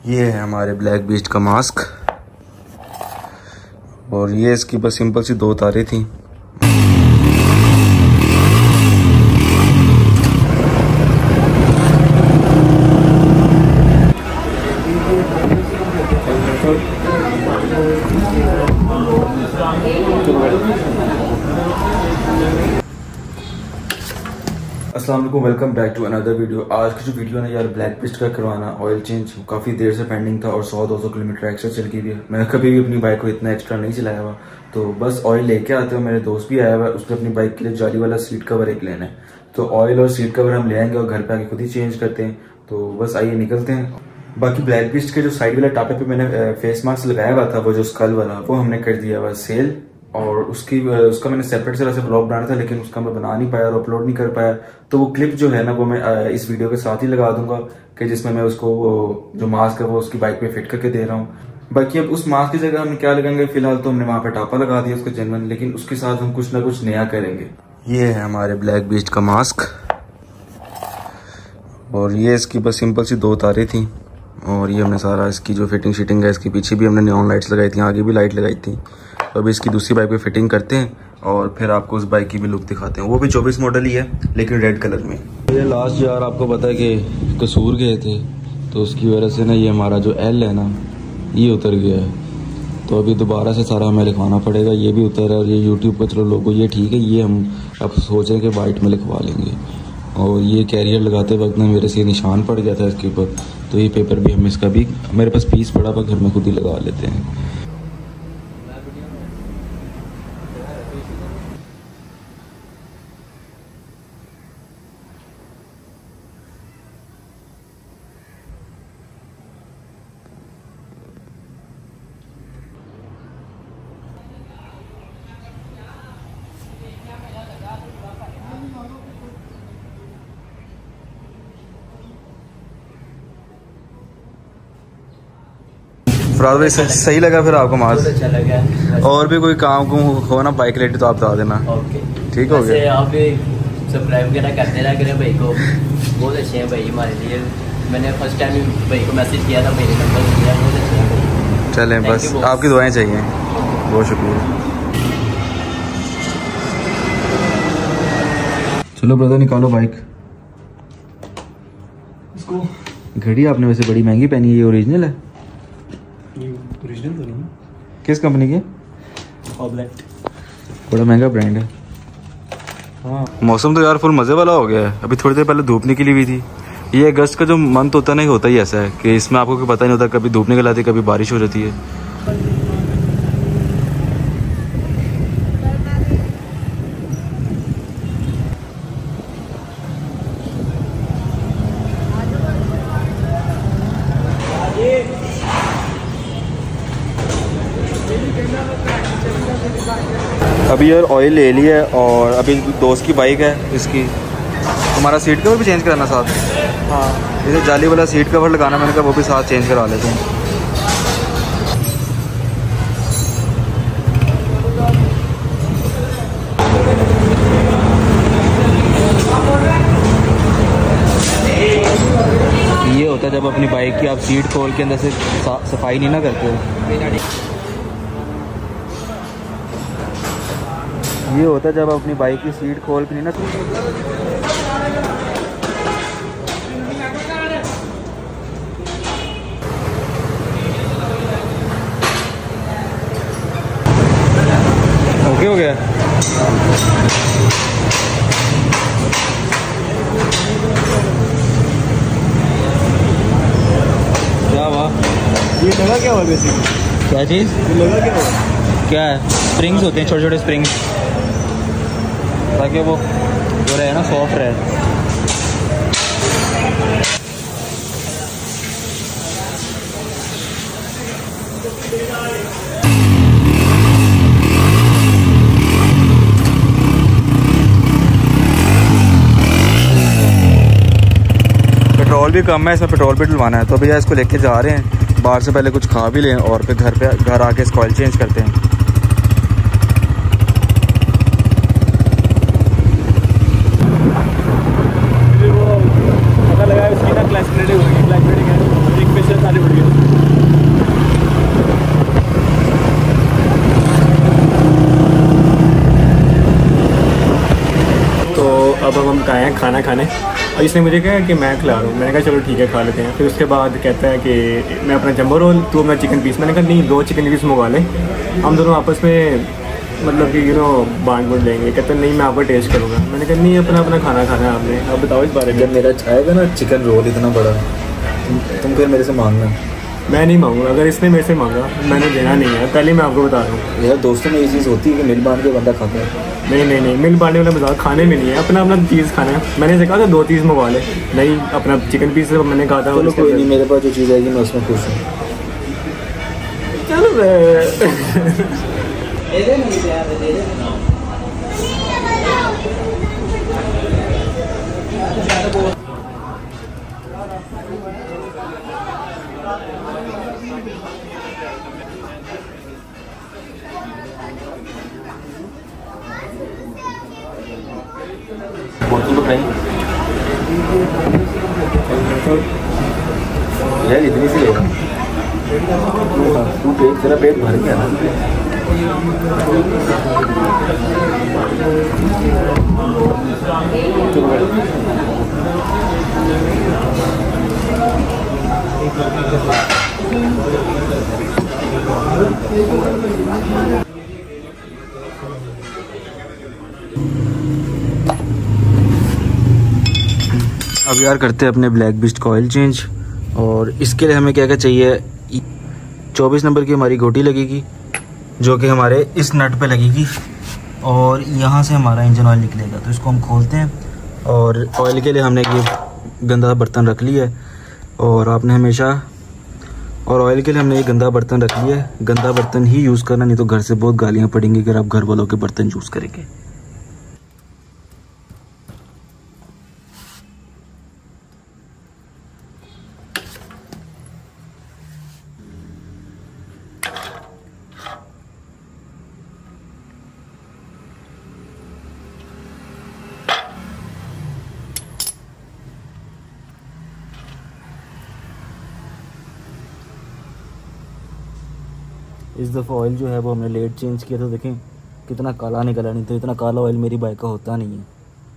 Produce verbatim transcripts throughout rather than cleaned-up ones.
ये है हमारे ब्लैक बीस्ट का मास्क और ये इसकी बस सिंपल सी दो तारें थी। अस्सलाम वालेकुम, welcome back to another video. आज की जो वीडियो है ना यार, ब्लैक बीस्ट का करवाना ऑयल चेंज काफ़ी देर से पेंडिंग था और सौ दो सौ किलोमीटर एक्स्ट्रा चल गई थी। मैं कभी भी अपनी बाइक को इतना एक्स्ट्रा नहीं चलाया हुआ, तो बस ऑयल लेके आते हो। मेरे दोस्त भी आया हुआ है, उसने अपनी बाइक के लिए जाली वाला सीट कवर एक लेना है, तो ऑयल और सीट कवर हम ले आएंगे और घर पे आके खुद ही चेंज करते हैं। तो बस आइए निकलते हैं। बाकी ब्लैक बीस्ट के जो साइड वाले टापे पे मैंने फेस मास्क लगाया हुआ था, वो जो स्कल वाला, वो हमने कर दिया हुआ सेल। और उसकी उसका मैंने सेपरेट से वैसे ब्लॉग बनाना था, लेकिन उसका मैं बना नहीं पाया और अपलोड नहीं कर पाया। तो वो क्लिप जो है ना, वो मैं इस वीडियो के साथ ही लगा दूंगा कि जिसमें मैं उसको जो मास्क है वो उसकी बाइक पे फिट करके दे रहा हूँ। बाकी अब उस मास्क की जगह हम क्या लगाएंगे, फिलहाल तो हमने वहां पे टापा लगा दिया उसका जेन्युइन, लेकिन उसके साथ हम कुछ ना कुछ नया करेंगे। ये है हमारे ब्लैक बीस्ट का मास्क और ये इसकी बस सिंपल सी दो तारें थी और ये हमने सारा इसकी जो फिटिंग शिटिंग है, इसके पीछे भी हमने नियॉन लाइट्स लगाई थी, आगे भी लाइट लगाई थी। तो अभी इसकी दूसरी बाइक पे फिटिंग करते हैं और फिर आपको उस बाइक की भी लुक दिखाते हैं। वो भी चौबीस मॉडल ही है लेकिन रेड कलर में। ये लास्ट यार आपको पता है कि कसूर गए थे, तो उसकी वजह से ना ये हमारा जो एल है ना, ये उतर गया है। तो अभी दोबारा से सारा हमें लिखवाना पड़ेगा। ये भी उतर है और ये यूट्यूब का चलो लोगो ये ठीक है, ये हम अब सोच रहे हैं कि वाइट में लिखवा लेंगे। और ये कैरियर लगाते वक्त ना मेरे से निशान पड़ गया था इसके ऊपर, तो ये पेपर भी हम इसका भी, मेरे पास पीस पड़ा हुआ, घर में खुद ही लगा लेते हैं। फराज भाई सही लगा फिर आपको मास्क? अच्छा लगा। और भी कोई काम को हो ना बाइक रिलेटेड तो आप बता देना। ओके ठीक हो गया। आप भी सब्सक्राइब वगैरह करते रहा करें भाई को, बहुत अच्छे हैं भाई हमारे लिए। मैंने फर्स्ट टाइम भाई को मैसेज किया था, भाई ने नंबर दिया, बहुत अच्छे हैं भाई। चलें बस आपकी दुआएं चाहिए, बहुत शुक्रिया। चलो ब्रदर निकालो बाइक। इसको घड़ी आपने वैसे बड़ी महंगी पहनी है, ये ओरिजिनल है? ओरिजिनल तो नहीं। किस कंपनी की? ऑब्लेट। बड़ा महंगा ब्रांड है। हाँ। मौसम तो यार फुल मजे वाला हो गया है। अभी थोड़ी देर पहले धूप निकली हुई थी। ये अगस्त का जो मंथ होता है ना, होता ही ऐसा है कि इसमें आपको कोई पता नहीं होता, कभी धूप निकल आती है, कभी बारिश हो जाती है। अभी यार ऑयल ले लिया है और अभी दोस्त की बाइक है इसकी, हमारा सीट कवर भी चेंज कराना साथ। हाँ, इसे जाली वाला सीट कवर लगाना, मैंने कहा वो भी साथ चेंज करा लेते हैं। ये होता है जब अपनी बाइक की आप सीट खोल के अंदर से सफाई नहीं ना करते हो। ये होता है जब अपनी बाइक की सीट खोल के नहीं ना। ओके हो गया। क्या हुआ? ये लगा क्या हुआ बेसिकली? क्या चीज़? ये लगा क्या हुआ? क्या है? स्प्रिंग्स होते हैं, छोटे छोटे स्प्रिंग्स, ताकि वो जो रहे ना सॉफ्ट रहे। पेट्रोल भी कम है इसमें, पेट्रोल भी डलवाना है। तो भैया इसको लेके जा रहे हैं, बाहर से पहले कुछ खा भी लें और फिर घर पे घर आके इसको ऑयल चेंज करते हैं। पता लगा उसकी ना क्लच प्लेट हो गई, क्लच प्लेट एक पे से सारी उड़ गई। है खाने, और इसने मुझे कहा कि मैं खिला रहा हूँ। मैंने कहा चलो ठीक है खा लेते हैं। फिर उसके बाद कहता है कि मैं अपना जंबो रोल, तू अपना चिकन पीस। मैंने कहा नहीं, दो चिकन पीस मंगवा लें, हम दोनों आपस में मतलब कि यू नो बांट बुट लेंगे। कहते नहीं मैं आपका टेस्ट करूँगा। मैंने कहा नहीं, अपना अपना खाना खाना है आपने। अब बताओ इस बारे में। जब मेरा आएगा ना चिकन रोल इतना बड़ा, तुम तुम फिर मेरे से मांगना। मैं नहीं मांगूंगा, अगर इसने मेरे से मांगा मैंने देना नहीं है, पहले मैं आपको बता रहा हूँ। यार दोस्तों में ये चीज़ होती है कि मिल बांट के बंदा खाता है। नहीं नहीं नहीं, मिल बांटने वाला मजाक खाने में नहीं है, अपना अपना चीज़ खाना है। मैंने से कहा था दो चीज़ मंगवा ले, नहीं अपना चिकन पीस मैंने कहा था। चलो कोई नहीं, मेरे पास जो चीज़ आएगी मैं उसमें खुश हूँ। चलो बोतल तो खाई यार, इतनी सी लेगा तू? पेट तेरा पेट भर गया ना? अब यार करते हैं अपने ब्लैक बीस्ट का ऑयल चेंज, और इसके लिए हमें क्या क्या चाहिए। चौबीस नंबर की हमारी गोटी लगेगी जो कि हमारे इस नट पे लगेगी, और यहाँ से हमारा इंजन ऑयल निकलेगा। तो इसको हम खोलते हैं, और ऑयल के लिए हमने ये गंदा बर्तन रख लिया है, और आपने हमेशा और ऑयल के लिए हमने ये गंदा बर्तन रख लिया है। गंदा बर्तन ही यूज़ करना, नहीं तो घर से बहुत गालियाँ पड़ेंगी अगर आप घर वालों के बर्तन यूज़ करेंगे। इस दफ़ा ऑयल जो है वो हमने लेट चेंज किया, तो देखें कितना काला निकला, नहीं तो इतना काला ऑयल मेरी बाइक का होता नहीं है।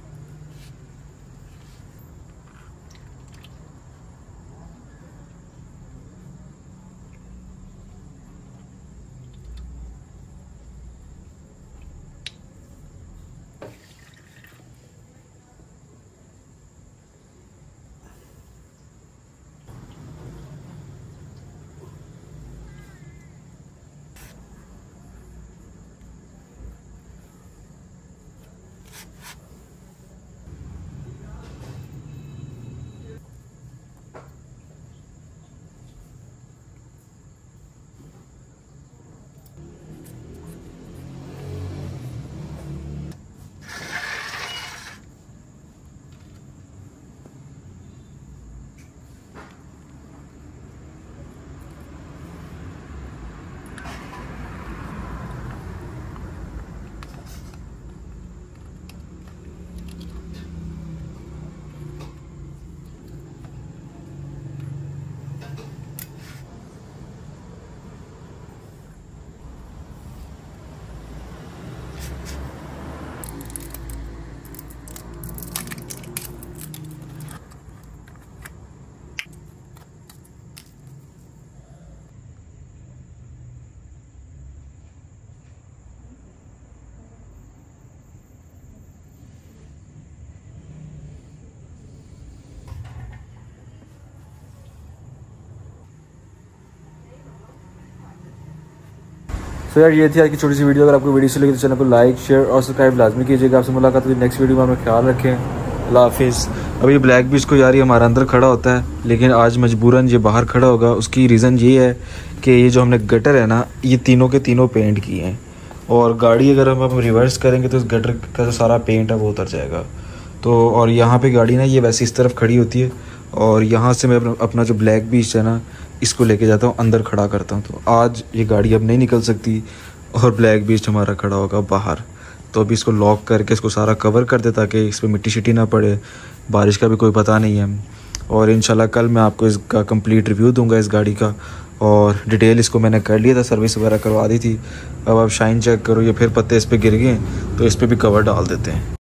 तो यार ये थी आज की छोटी सी वीडियो। अगर आपको वीडियो अच्छी लगी तो चैनल को लाइक शेयर और सब्सक्राइब लाजमी कीजिएगा। आपसे मुलाकात हुई नेक्स्ट वीडियो में, अपना ख्याल रखें। अल्लाह हाफिज़। अभी ब्लैक बीस्ट को यार ये हमारा अंदर खड़ा होता है, लेकिन आज मजबूरन ये बाहर खड़ा होगा। उसकी रीज़न ये है कि ये जो हमने गटर है ना, ये तीनों के तीनों पेंट किए हैं, और गाड़ी अगर हम अब रिवर्स करेंगे तो इस गटर का जो सारा पेंट है वो उतर जाएगा। तो और यहाँ पे गाड़ी ना ये वैसे इस तरफ खड़ी होती है, और यहाँ से मैं अपना, अपना जो ब्लैक बीस्ट है ना इसको लेके जाता हूँ, अंदर खड़ा करता हूँ। तो आज ये गाड़ी अब नहीं निकल सकती, और ब्लैक बीस्ट हमारा खड़ा होगा बाहर। तो अभी इसको लॉक करके इसको सारा कवर कर दे ताकि इस पर मिट्टी शिट्टी ना पड़े, बारिश का भी कोई पता नहीं है। और इंशाल्लाह कल मैं आपको इसका कंप्लीट रिव्यू दूंगा इस गाड़ी का, और डिटेल इसको मैंने कर लिया था, सर्विस वगैरह करवा दी थी। अब आप शाइन चेक करो, ये फिर पत्ते इस पर गिर गए, तो इस पर भी कवर डाल देते हैं।